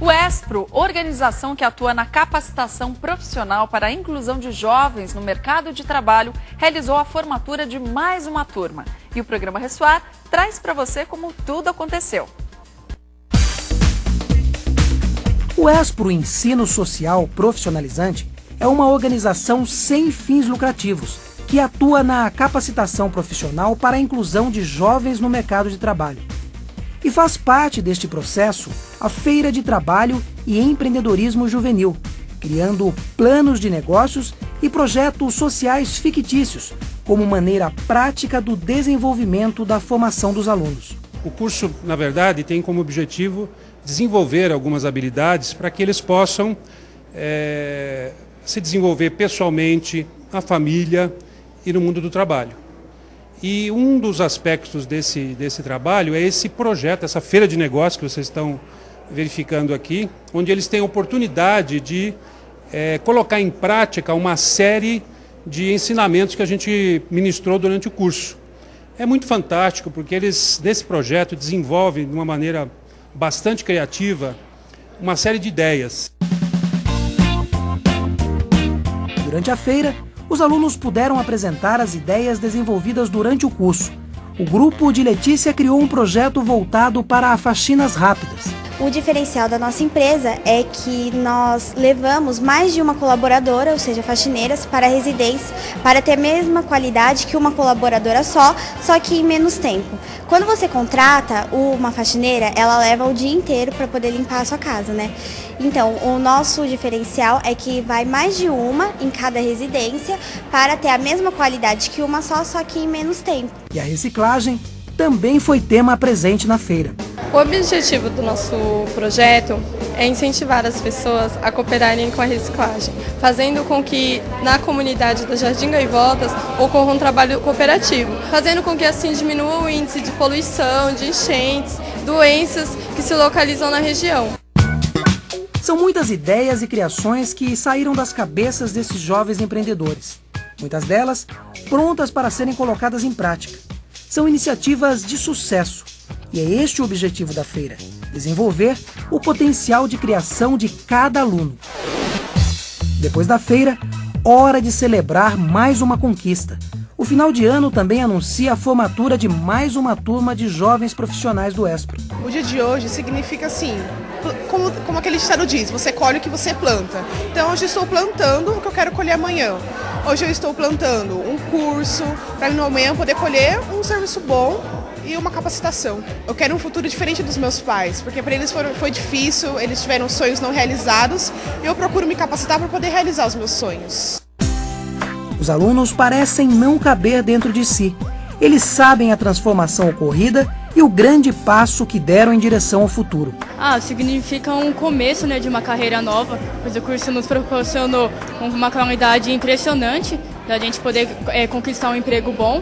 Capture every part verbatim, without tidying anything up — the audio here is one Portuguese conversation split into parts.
O ESPRO, organização que atua na capacitação profissional para a inclusão de jovens no mercado de trabalho, realizou a formatura de mais uma turma. E o programa Ressoar traz para você como tudo aconteceu. O ESPRO Ensino Social Profissionalizante é uma organização sem fins lucrativos que atua na capacitação profissional para a inclusão de jovens no mercado de trabalho. E faz parte deste processo a Feira de Trabalho e Empreendedorismo Juvenil, criando planos de negócios e projetos sociais fictícios, como maneira prática do desenvolvimento da formação dos alunos. O curso, na verdade, tem como objetivo desenvolver algumas habilidades para que eles possam é, se desenvolver pessoalmente, na família e no mundo do trabalho. E um dos aspectos desse, desse trabalho é esse projeto, essa feira de negócios que vocês estão verificando aqui, onde eles têm a oportunidade de é, colocar em prática uma série de ensinamentos que a gente ministrou durante o curso. É muito fantástico porque eles, nesse projeto, desenvolvem de uma maneira bastante criativa uma série de ideias. Durante a feira, os alunos puderam apresentar as ideias desenvolvidas durante o curso. O grupo de Letícia criou um projeto voltado para faxinas rápidas. O diferencial da nossa empresa é que nós levamos mais de uma colaboradora, ou seja, faxineiras, para a residência, para ter a mesma qualidade que uma colaboradora só, só que em menos tempo. Quando você contrata uma faxineira, ela leva o dia inteiro para poder limpar a sua casa, né? Então, o nosso diferencial é que vai mais de uma em cada residência para ter a mesma qualidade que uma só, só que em menos tempo. E a reciclagem também foi tema presente na feira. O objetivo do nosso projeto é incentivar as pessoas a cooperarem com a reciclagem, fazendo com que na comunidade da Jardim Gaivotas ocorra um trabalho cooperativo, fazendo com que assim diminua o índice de poluição, de enchentes, doenças que se localizam na região. São muitas ideias e criações que saíram das cabeças desses jovens empreendedores. Muitas delas prontas para serem colocadas em prática. São iniciativas de sucesso. E é este o objetivo da feira: desenvolver o potencial de criação de cada aluno. Depois da feira, hora de celebrar mais uma conquista. O final de ano também anuncia a formatura de mais uma turma de jovens profissionais do ESPRO. O dia de hoje significa assim, como, como aquele ditado diz, você colhe o que você planta. Então hoje eu estou plantando o que eu quero colher amanhã. Hoje eu estou plantando um curso para no amanhã poder colher um serviço bom e uma capacitação. Eu quero um futuro diferente dos meus pais, porque para eles foi, foi difícil, eles tiveram sonhos não realizados e eu procuro me capacitar para poder realizar os meus sonhos. Os alunos parecem não caber dentro de si. Eles sabem a transformação ocorrida e o grande passo que deram em direção ao futuro. Ah, significa um começo, né, de uma carreira nova, pois o curso nos proporcionou uma qualidade impressionante da gente poder é, conquistar um emprego bom.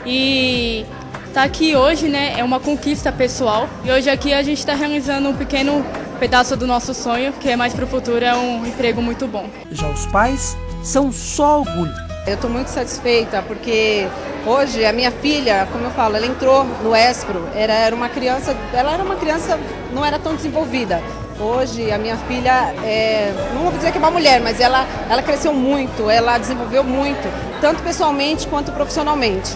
E estar aqui hoje, né, é uma conquista pessoal. E hoje aqui a gente está realizando um pequeno pedaço do nosso sonho, que é mais para o futuro, é um emprego muito bom. Já os pais são só orgulho. Eu estou muito satisfeita porque hoje a minha filha, como eu falo, ela entrou no ESPRO, era, era uma criança, ela era uma criança, não era tão desenvolvida. Hoje a minha filha, é, não vou dizer que é uma mulher, mas ela, ela cresceu muito, ela desenvolveu muito, tanto pessoalmente quanto profissionalmente.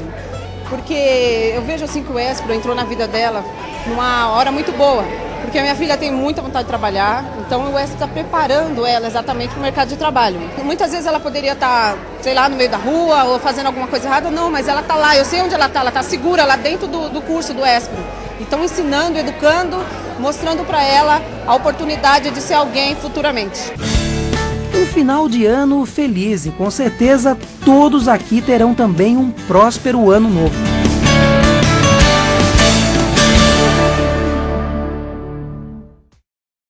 Porque eu vejo assim que o ESPRO entrou na vida dela numa hora muito boa. Porque a minha filha tem muita vontade de trabalhar, então o ESPRO está preparando ela exatamente para o mercado de trabalho. Muitas vezes ela poderia estar, sei lá, no meio da rua ou fazendo alguma coisa errada, não, mas ela está lá, eu sei onde ela está, ela está segura lá dentro do, do curso do ESPRO. Então ensinando, educando, mostrando para ela a oportunidade de ser alguém futuramente. Um final de ano feliz e com certeza todos aqui terão também um próspero ano novo.